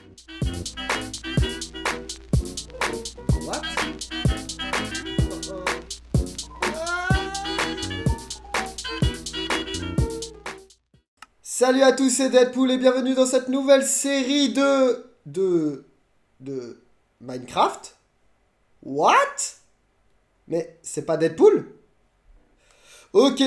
What? Salut à tous, c'est Deadpool et bienvenue dans cette nouvelle série de Minecraft. What? Mais c'est pas Deadpool? Ok.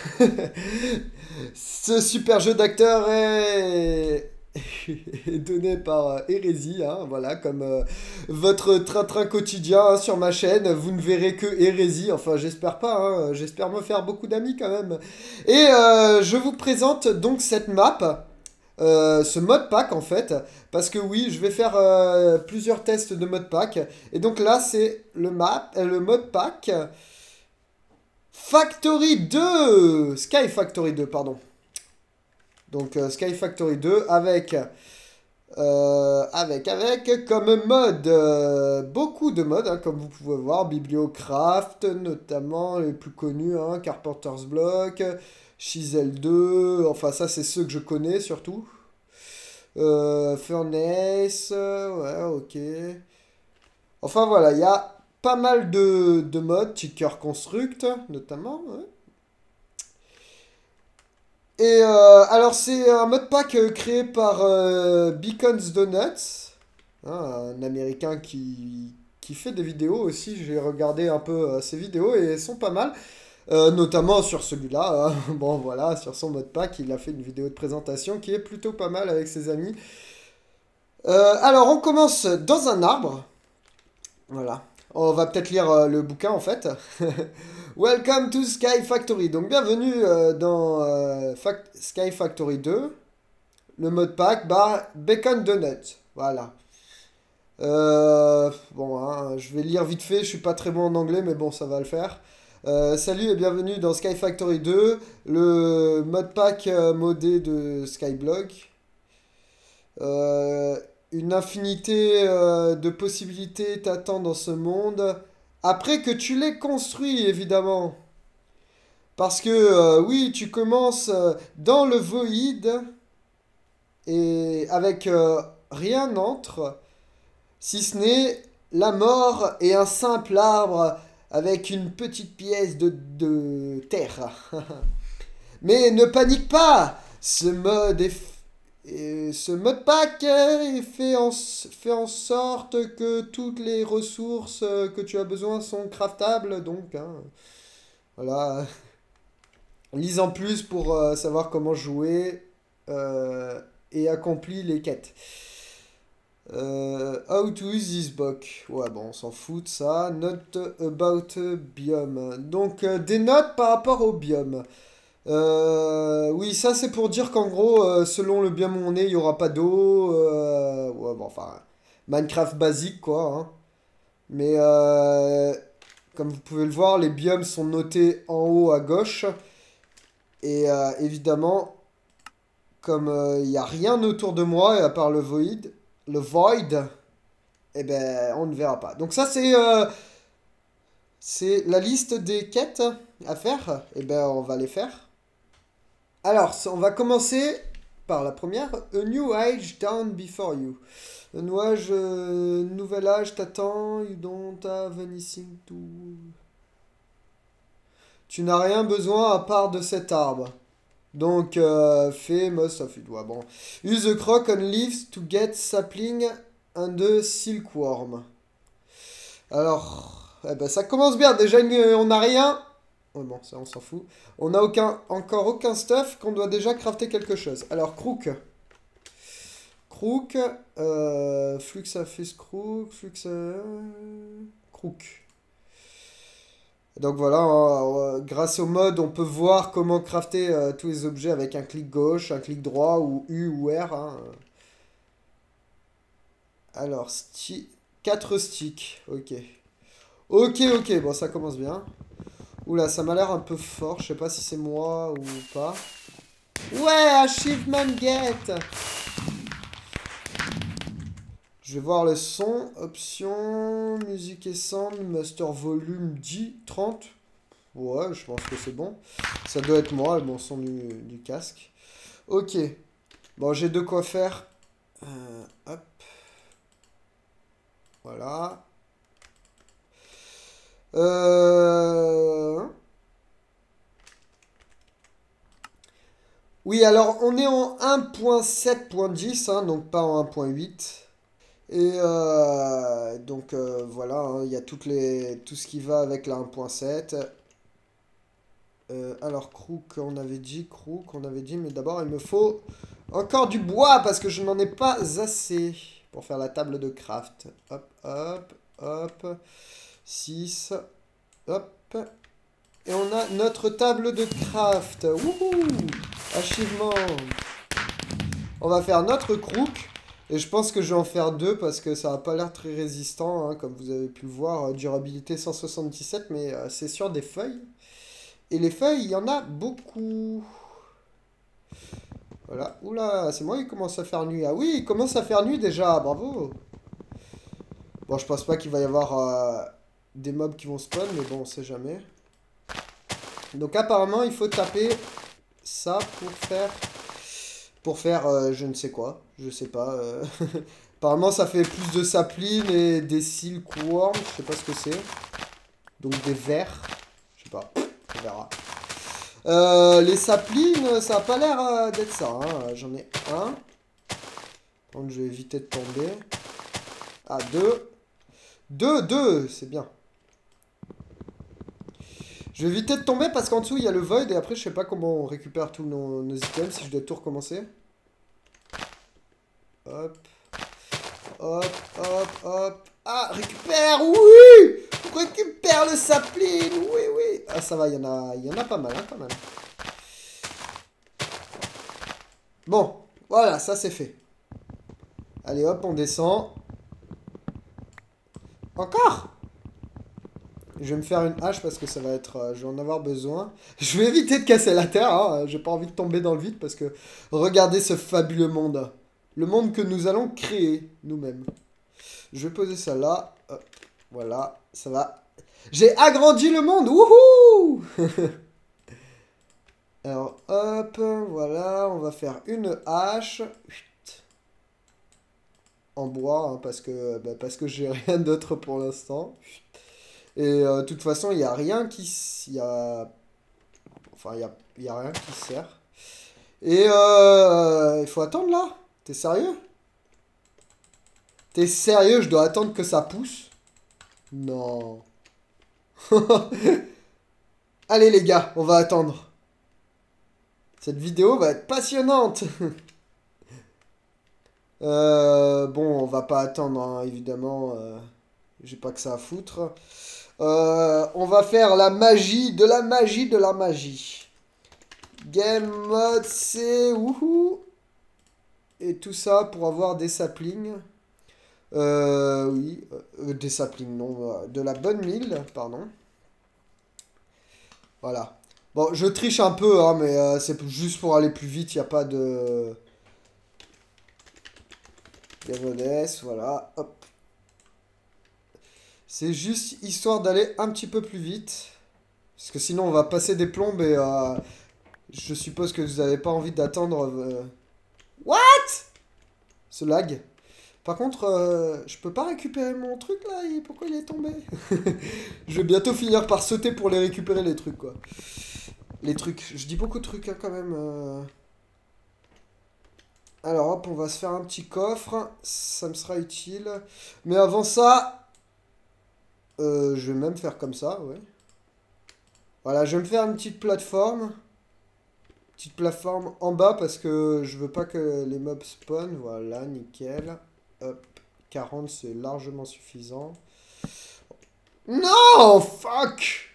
Ce super jeu d'acteur est donné par Hérésie, hein, voilà, comme votre train-train quotidien hein, sur ma chaîne. Vous ne verrez que Hérésie, enfin j'espère pas, hein, j'espère me faire beaucoup d'amis quand même. Et je vous présente donc cette map, ce mode pack en fait, parce que oui, je vais faire plusieurs tests de mode pack. Et donc là, c'est le mode pack Factory 2, Sky Factory 2, pardon. Donc Sky Factory 2 avec comme mode beaucoup de modes, hein, comme vous pouvez voir, Bibliocraft, notamment les plus connus, hein, Carpenter's Block, Chisel 2, enfin ça c'est ceux que je connais surtout. Furnace, ouais, ok. Enfin voilà, il y a pas mal de modes, Ticker Construct notamment, ouais. Et alors c'est un mode pack créé par Beacons Donuts, hein, un américain qui fait des vidéos aussi. J'ai regardé un peu ses vidéos et elles sont pas mal. Notamment sur celui-là, hein. Bon voilà, sur son mode pack, il a fait une vidéo de présentation qui est plutôt pas mal avec ses amis. Alors on commence dans un arbre. Voilà. On va peut-être lire le bouquin en fait. Welcome to Sky Factory. Donc bienvenue dans Sky Factory 2. Le mode pack Bacon Donut. Voilà. Bon, hein, je vais lire vite fait. Je suis pas très bon en anglais, mais bon, ça va le faire. Salut et bienvenue dans Sky Factory 2, le mode pack modé de Skyblock. Une infinité de possibilités t'attend dans ce monde. Après que tu l'aies construit, évidemment. Parce que, oui, tu commences dans le void et avec rien entre, si ce n'est la mort et un simple arbre avec une petite pièce de terre. Mais ne panique pas, ce mode pack fait en sorte que toutes les ressources que tu as besoin sont craftables. Donc, hein, voilà. Lise en plus pour savoir comment jouer et accomplir les quêtes. How to use this book. Ouais, bon, on s'en fout de ça. Note about biome. Donc, des notes par rapport au biome. Oui, ça c'est pour dire qu'en gros, selon le biome où on est, il n'y aura pas d'eau. Ouais, bon, enfin, Minecraft basique quoi, hein. Mais comme vous pouvez le voir, les biomes sont notés en haut à gauche. Et évidemment, comme il n'y a rien autour de moi, et à part le void, eh ben, on ne verra pas. Donc ça, c'est la liste des quêtes à faire. Eh ben, on va les faire. Alors, on va commencer par la première. A new age down before you. Nouvel âge t'attend. You don't have anything to... Tu n'as rien besoin à part de cet arbre. Donc, fait most of it. Ouais, bon. Use the crock on leaves to get sapling and the silkworm. Alors, eh ben, ça commence bien. Déjà, on n'a rien. Oh bon, ça, on s'en fout. On n'a encore aucun stuff qu'on doit déjà crafter quelque chose. Alors, crook. Crook. Flux à fils crook. Flux à... Crook. Donc voilà, hein, grâce au mode, on peut voir comment crafter tous les objets avec un clic gauche, un clic droit, ou U ou R, hein. Alors, 4 sticks, ok. Ok, bon, ça commence bien. Oula, ça m'a l'air un peu fort, je sais pas si c'est moi ou pas. Ouais, achievement get! Je vais voir le son, options, musique et sound, master volume 10, 30. Ouais, je pense que c'est bon. Ça doit être moi, le bon son du casque. Ok. Bon, j'ai de quoi faire. Hop. Voilà. Oui, alors on est en 1.7.10, hein, donc pas en 1.8. Et donc voilà, hein, il y a tout ce qui va avec la 1.7. Alors Crook, on avait dit, mais d'abord il me faut encore du bois parce que je n'en ai pas assez pour faire la table de craft. Hop, hop, hop. 6. Hop. Et on a notre table de craft. Wouhou! Achievement. On va faire notre crook. Et je pense que je vais en faire deux parce que ça n'a pas l'air très résistant, hein, comme vous avez pu le voir. Durabilité 177, mais c'est sur des feuilles. Et les feuilles, il y en a beaucoup. Voilà. Oula, c'est moi qui commence à faire nuit. Ah oui, il commence à faire nuit déjà. Bravo. Bon, je pense pas qu'il va y avoir des mobs qui vont spawn, mais bon, on sait jamais. Donc apparemment, il faut taper ça pour faire je ne sais quoi. Je sais pas. Apparemment, ça fait plus de sapling et des silkworms. Je sais pas ce que c'est. Donc des vers. Je sais pas. On verra. Les saplings, ça a pas l'air d'être ça. Hein. J'en ai un. Donc je vais éviter de tomber. Ah, deux. Deux, c'est bien. Je vais éviter de tomber parce qu'en dessous il y a le void et après je sais pas comment on récupère tous nos items si je dois tout recommencer. Hop. Hop, hop, hop. Ah, récupère, oui! Récupère le sapling, oui, oui. Ah, ça va, il y en a pas mal, hein, quand même. Bon, voilà, ça c'est fait. Allez, hop, on descend. Encore? Je vais me faire une hache parce que ça va être... je vais en avoir besoin. Je vais éviter de casser la terre, hein. J'ai pas envie de tomber dans le vide parce que... Regardez ce fabuleux monde. Le monde que nous allons créer, nous-mêmes. Je vais poser ça là. Hop, voilà, ça va. J'ai agrandi le monde, wouhou! Alors, hop, voilà, on va faire une hache. En bois, hein, parce que j'ai rien d'autre pour l'instant. Et de toute façon, il n'y a rien qui... Enfin, il y a rien qui sert. Et il faut attendre là. T'es sérieux? T'es sérieux? Je dois attendre que ça pousse? Non. Allez les gars, on va attendre. Cette vidéo va être passionnante. Bon, on va pas attendre, hein, évidemment. J'ai pas que ça à foutre. On va faire la magie de la magie de la magie. Game mode, c'est wouhou. Et tout ça pour avoir des saplings. Oui, des saplings, non. De la bonne mille, pardon. Voilà. Bon, je triche un peu, hein, mais c'est juste pour aller plus vite. Il n'y a pas de... Game S, voilà. Hop. C'est juste histoire d'aller un petit peu plus vite. Parce que sinon, on va passer des plombes et... je suppose que vous n'avez pas envie d'attendre... What? Ce lag. Par contre, je peux pas récupérer mon truc là? Pourquoi il est tombé? Je vais bientôt finir par sauter pour les récupérer les trucs quoi. Les trucs. Je dis beaucoup de trucs hein, quand même. Alors hop, on va se faire un petit coffre. Ça me sera utile. Mais avant ça... je vais même faire comme ça, ouais. Voilà, je vais me faire une petite plateforme. Petite plateforme en bas parce que je veux pas que les mobs spawn. Voilà, nickel. Hop, 40 c'est largement suffisant. Non, fuck!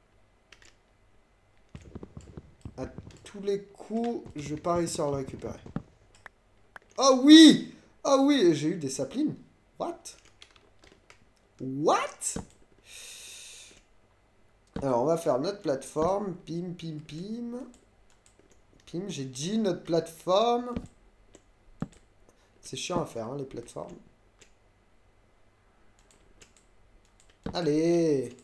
À tous les coups, je vais pas réussir à le récupérer. Oh oui! Oh oui, j'ai eu des saplings. What? What? Alors, on va faire notre plateforme. Pim, pim, pim. Pim, j'ai dit notre plateforme. C'est chiant à faire, hein, les plateformes. Allez.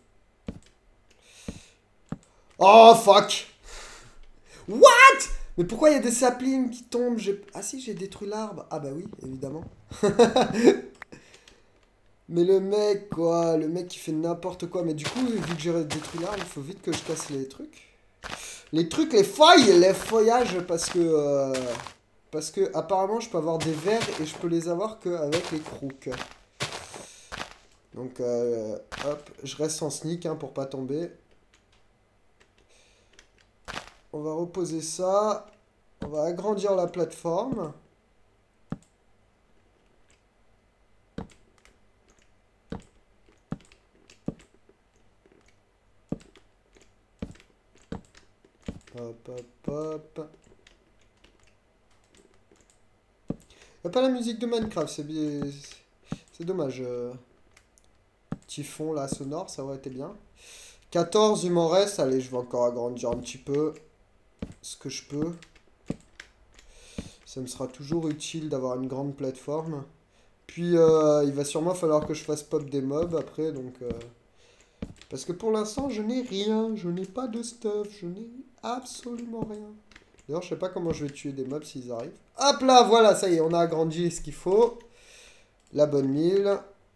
Oh, fuck. What? Mais pourquoi il y a des saplings qui tombent? Ah si, j'ai détruit l'arbre. Ah bah oui, évidemment. Mais le mec, quoi, le mec qui fait n'importe quoi. Mais du coup, vu que j'ai détruit l'arbre, il faut vite que je casse les trucs. Les trucs, les feuillages, parce que apparemment, je peux avoir des vers et je peux les avoir qu'avec les crooks. Donc, hop, je reste en sneak hein, pour pas tomber. On va reposer ça. On va agrandir la plateforme. Hop, hop, hop. Y a pas la musique de Minecraft, c'est dommage. Petit fond là sonore, ça aurait été bien. 14, il m'en reste. Allez, je vais encore agrandir un petit peu ce que je peux. Ça me sera toujours utile d'avoir une grande plateforme. Puis il va sûrement falloir que je fasse pop des mobs après, donc... Parce que pour l'instant, je n'ai rien. Je n'ai pas de stuff. Je n'ai absolument rien. D'ailleurs, je sais pas comment je vais tuer des mobs s'ils arrivent. Hop là, voilà, ça y est, on a agrandi ce qu'il faut. La bonne mille.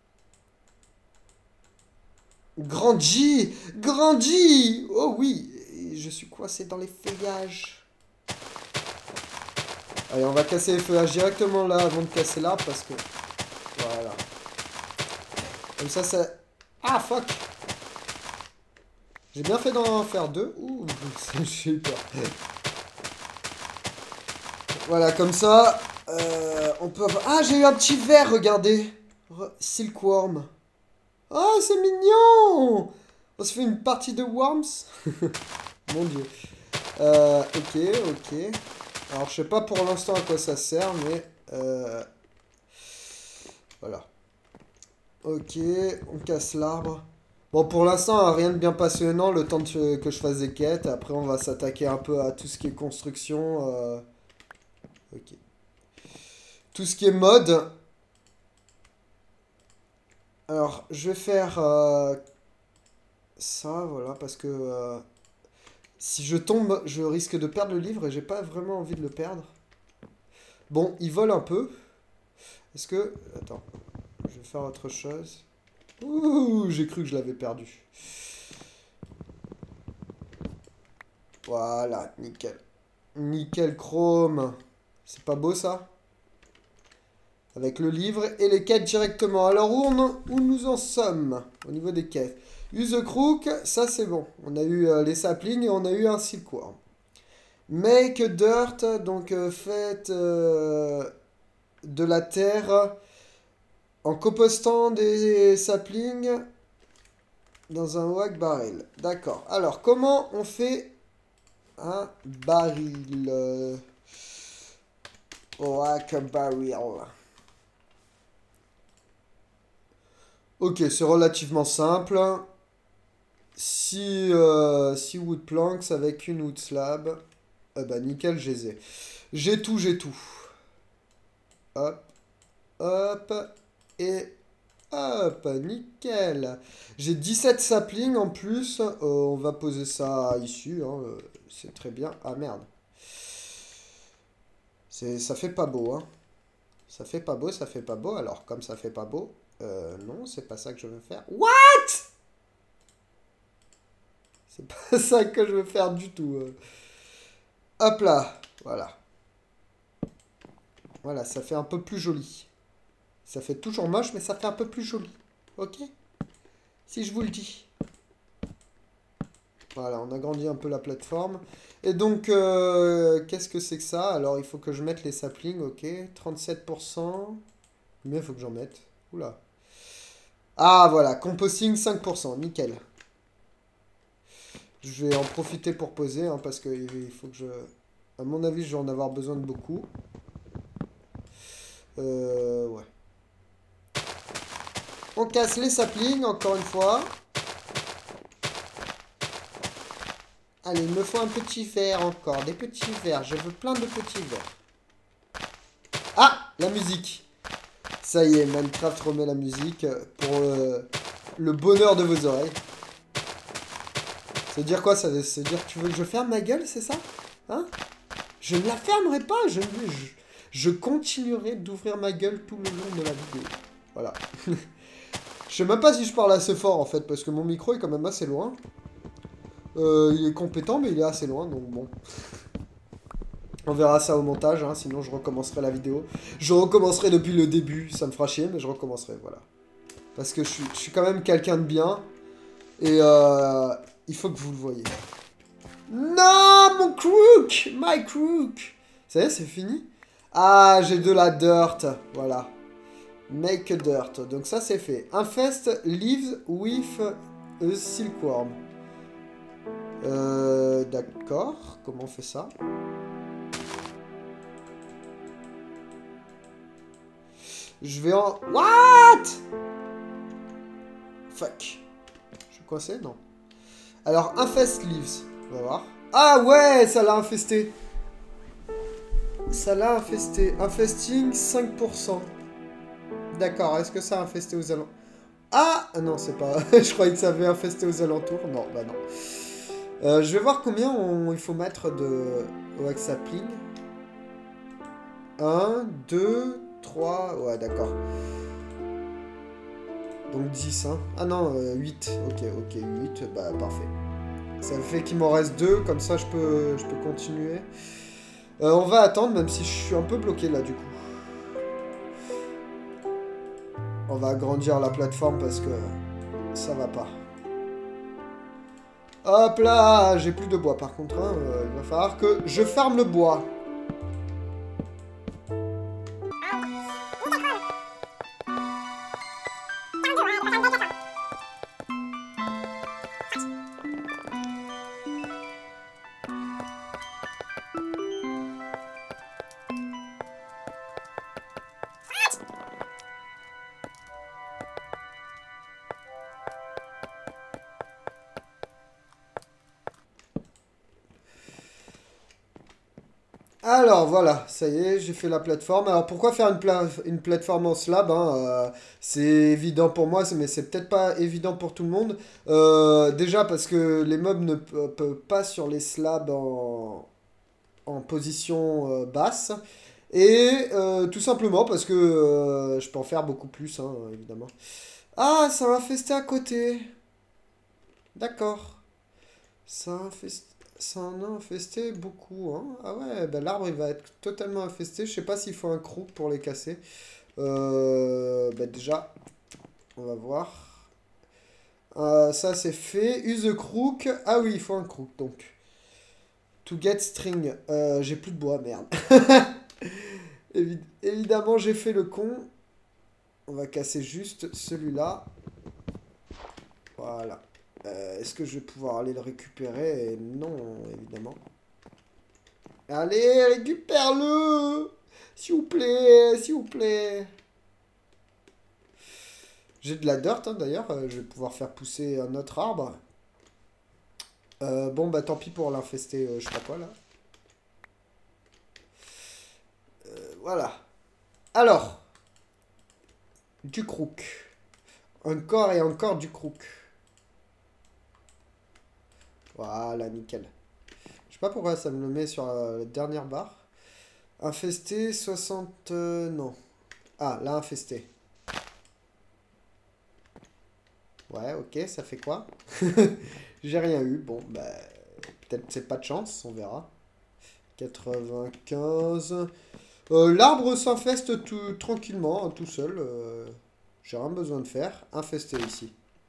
Grandi! Grandi! Oh oui! Je suis coincé dans les feuillages. Allez, on va casser les feuillages directement là avant de casser l'arbre parce que... Voilà. Comme ça... Ah, fuck! J'ai bien fait d'en faire deux. Ouh, j'ai eu peur. Voilà, comme ça, on peut avoir... Ah, j'ai eu un petit verre, regardez. Silkworm. Oh, c'est mignon. On se fait une partie de Worms. Mon Dieu. Ok, ok. Alors, je sais pas pour l'instant à quoi ça sert, mais... Voilà. Ok, on casse l'arbre. Bon, pour l'instant, rien de bien passionnant, le temps que je fasse des quêtes. Après, on va s'attaquer un peu à tout ce qui est construction. Ok. Tout ce qui est mode. Alors, je vais faire ça, voilà, parce que si je tombe, je risque de perdre le livre et j'ai pas vraiment envie de le perdre. Bon, il vole un peu. Est-ce que... Attends, je vais faire autre chose. Ouh, j'ai cru que je l'avais perdu. Voilà, nickel. Nickel chrome. C'est pas beau ça? Avec le livre et les quêtes directement. Alors où nous en sommes au niveau des quêtes? Use the crook, ça c'est bon. On a eu les saplings et on a eu un silkworm. Make dirt, donc faites de la terre en compostant des saplings dans un whack barrel. D'accord. Alors comment on fait un baril? Whack barrel. Ok, c'est relativement simple. 6 wood planks avec une wood slab. Bah nickel, je les ai. J'ai tout, j'ai tout. Hop, hop, et hop, nickel. J'ai 17 saplings en plus. On va poser ça ici, hein, c'est très bien. Ah merde. Ça fait pas beau, hein. Ça fait pas beau, ça fait pas beau. Alors, comme ça fait pas beau... non, c'est pas ça que je veux faire. What? C'est pas ça que je veux faire du tout. Hop là, voilà. Voilà, ça fait un peu plus joli. Ça fait toujours moche, mais ça fait un peu plus joli. Ok? Si je vous le dis. Voilà, on agrandit un peu la plateforme. Et donc, qu'est-ce que c'est que ça? Alors, il faut que je mette les saplings, ok. 37%. Mais il faut que j'en mette. Oula. Ah, voilà, composting 5%, nickel. Je vais en profiter pour poser, hein, parce qu'il faut que je... À mon avis, je vais en avoir besoin de beaucoup. Ouais. On casse les saplings, encore une fois. Allez, il me faut un petit verre encore. Des petits verres. Je veux plein de petits verres. Ah, la musique. Ça y est, Minecraft remet la musique pour le bonheur de vos oreilles. Ça veut dire quoi? Ça veut dire que tu veux que je ferme ma gueule, c'est ça? Hein? Je ne la fermerai pas. Je continuerai d'ouvrir ma gueule tout le long de la vidéo. Voilà. Je sais même pas si je parle assez fort en fait, parce que mon micro est quand même assez loin. Il est compétent, mais il est assez loin, donc bon. On verra ça au montage, hein, sinon je recommencerai la vidéo. Je recommencerai depuis le début, ça me fera chier, mais je recommencerai, voilà. Parce que je suis quand même quelqu'un de bien, et il faut que vous le voyez. Non, mon crook! My crook! Ça y est, c'est fini? Ah, j'ai de la dirt, voilà. Make a dirt, donc ça c'est fait. Infest leaves with a silkworm. D'accord, comment on fait ça? Je vais en... What? Fuck. Je suis coincé? Non. Alors, infest leaves. On va voir. Ah ouais, ça l'a infesté. Ça l'a infesté. Infesting 5%. D'accord, est-ce que ça a infesté aux alentours? Ah non, c'est pas... Je croyais que ça avait infesté aux alentours. Non, bah non. Je vais voir combien il faut mettre de wax sapling. 1, 2, 3... Ouais, d'accord. Donc 10, hein. Ah non, 8. Ok, 8. Bah, parfait. Ça fait qu'il m'en reste 2. Comme ça, je peux continuer. On va attendre, même si je suis un peu bloqué, là, du coup. On va agrandir la plateforme parce que ça va pas. Hop là, j'ai plus de bois, par contre. Hein, il va falloir que je farme le bois. Alors voilà, ça y est, j'ai fait la plateforme. Alors pourquoi faire une plateforme en slab, hein, c'est évident pour moi, mais c'est peut-être pas évident pour tout le monde. Déjà parce que les mobs ne peuvent pas sur les slabs en position basse. Et tout simplement parce que je peux en faire beaucoup plus, hein, évidemment. Ah, ça m'a infesté à côté. D'accord. Ça en a infesté beaucoup, hein. Ah ouais, bah l'arbre il va être totalement infesté. Je sais pas s'il faut un crook pour les casser. Bah déjà, on va voir. Ça c'est fait. Use a crook. Ah oui, il faut un crook donc. To get string. J'ai plus de bois, merde. Évidemment, j'ai fait le con. On va casser juste celui-là. Voilà. Est-ce que je vais pouvoir aller le récupérer? Non, évidemment. Allez, récupère-le! S'il vous plaît, s'il vous plaît. J'ai de la dirt, hein, d'ailleurs. Je vais pouvoir faire pousser un autre arbre. Bon, bah tant pis pour l'infester, je sais pas quoi, là. Voilà. Alors. Du crook. Encore et encore du crook. Voilà, nickel. Je sais pas pourquoi ça me le met sur la dernière barre. Infesté, 60... non. Ah, là, infesté. Ouais, ok, ça fait quoi? J'ai rien eu. Bon, bah... peut-être c'est pas de chance, on verra. 95... l'arbre s'infeste tout tranquillement, hein, tout seul. J'ai rien besoin de faire. Infesté ici.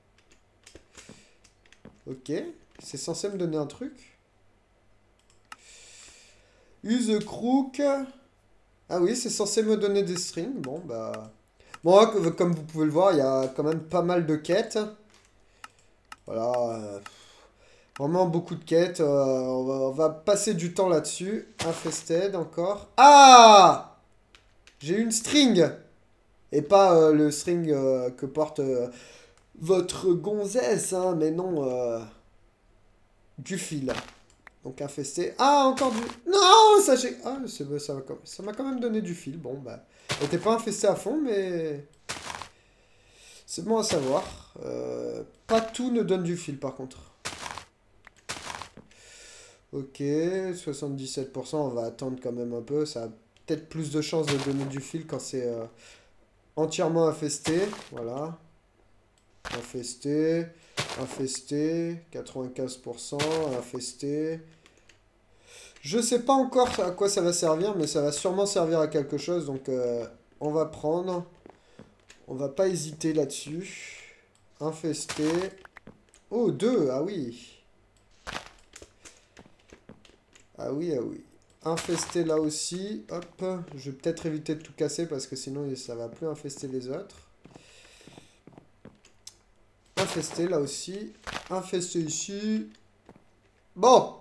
Ok. C'est censé me donner un truc. Use crook. Ah oui, c'est censé me donner des strings. Bon, bah... Bon, comme vous pouvez le voir, il y a quand même pas mal de quêtes. Voilà. Vraiment beaucoup de quêtes. On va passer du temps là-dessus. Infested encore. Ah! J'ai une string. Et pas le string que porte votre gonzesse, hein, mais non... du fil. Donc infesté. Ah, encore du... Non, ça j'ai... Ah, ça m'a quand même donné du fil. Bon, bah... Elle était pas infestée à fond, mais... C'est bon à savoir. Pas tout ne donne du fil, par contre. Ok, 77%, on va attendre quand même un peu. Ça a peut-être plus de chances de donner du fil quand c'est entièrement infesté. Voilà. Infesté. Infesté. 95%. Infesté. Je sais pas encore à quoi ça va servir, mais ça va sûrement servir à quelque chose. Donc, on va prendre. On va pas hésiter là-dessus. Infesté. Oh, 2. Ah oui. Ah oui, ah oui. Infesté là aussi. Hop. Je vais peut-être éviter de tout casser parce que sinon ça va plus infester les autres. Infesté là aussi. Infesté ici. Bon.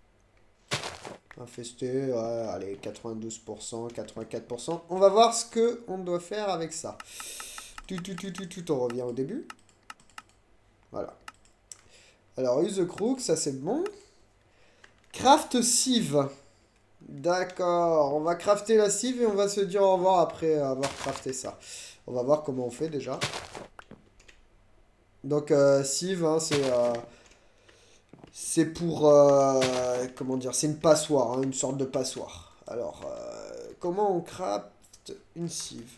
Infesté. Ouais, allez, 92%, 84%. On va voir ce qu'on doit faire avec ça. Tout, on revient au début. Voilà. Alors, use the crook, ça c'est bon. Craft sieve. D'accord, on va crafter la sieve et on va se dire au revoir après avoir crafté ça. On va voir comment on fait déjà. Donc, sieve, hein, c'est pour... comment dire? C'est une passoire, hein, une sorte de passoire. Alors, comment on craft une sieve?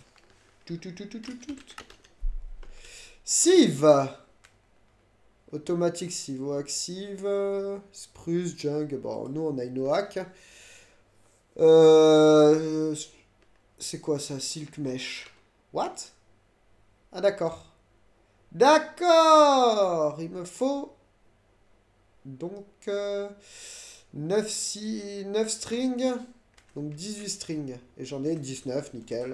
Sieve! Automatique sieve, oak sieve, spruce, junk. Bon, nous on a une oak. C'est quoi ça? Silk mesh. What? Ah d'accord. D'accord! Il me faut... Donc... 9 strings. Donc 18 strings. Et j'en ai 19, nickel.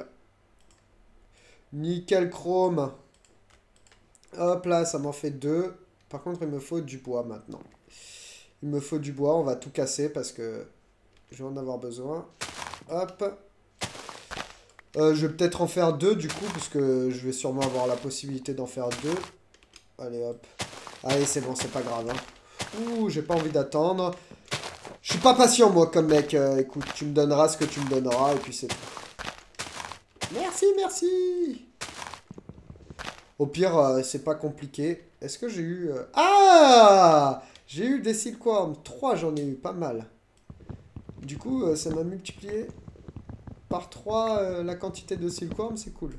Nickel chrome. Hop là, ça m'en fait 2. Par contre, il me faut du bois maintenant. Il me faut du bois, on va tout casser parce que je vais en avoir besoin. Hop. Je vais peut-être en faire 2 du coup, parce que je vais sûrement avoir la possibilité d'en faire 2. Allez hop. Allez, c'est bon, c'est pas grave. Hein. Ouh, j'ai pas envie d'attendre. Je suis pas patient moi comme mec. Écoute, tu me donneras ce que tu me donneras et puis c'est tout. Merci, merci. Au pire, c'est pas compliqué. Est-ce que j'ai eu... Ah! J'ai eu des silkworms. 3, j'en ai eu. Pas mal. Du coup, ça m'a multiplié par 3 la quantité de silkworms. C'est cool.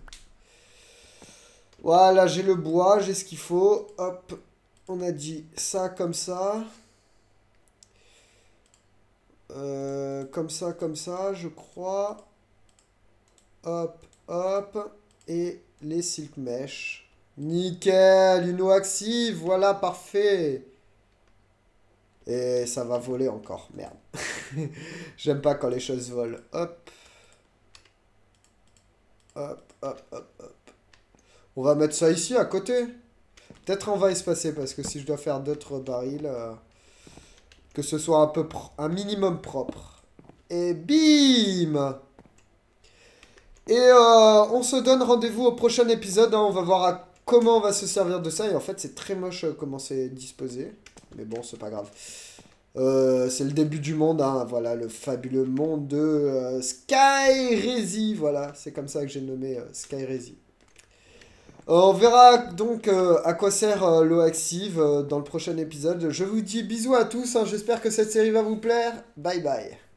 Voilà, j'ai le bois. J'ai ce qu'il faut. Hop. On a dit ça comme ça. Comme ça, je crois. Hop, hop. Et les silk mesh. Nickel, une oaxy, voilà, parfait. Et ça va voler encore, merde. J'aime pas quand les choses volent. Hop. Hop, hop, hop, hop. On va mettre ça ici, à côté. Peut-être on va espacer, parce que si je dois faire d'autres barils, que ce soit un peu un minimum propre. Et bim! Et on se donne rendez-vous au prochain épisode. Hein, on va voir comment on va se servir de ça. Et en fait, c'est très moche comment c'est disposé. Mais bon, c'est pas grave. C'est le début du monde. Hein, voilà, le fabuleux monde de Skyrezy. Voilà, c'est comme ça que j'ai nommé Skyrezy. On verra donc à quoi sert l'Oaxive dans le prochain épisode. Je vous dis bisous à tous. Hein, j'espère que cette série va vous plaire. Bye bye.